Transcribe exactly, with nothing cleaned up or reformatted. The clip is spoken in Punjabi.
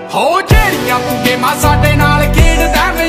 ਹੋ ਜਿਹੜੀਆਂ ਤੂੰ ਗੇਮਾਂ ਸਾਡੇ ਨਾਲ ਖੇਡਦਾ ਵੇ